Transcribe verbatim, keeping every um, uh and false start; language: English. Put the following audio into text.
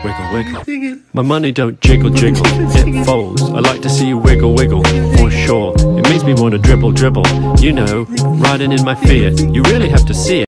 wiggle, wiggle. My money don't jiggle, jiggle, it folds. I like to see you wiggle, wiggle, for sure. It makes me want to dribble, dribble. You know, riding in my Fiat. You really have to see it.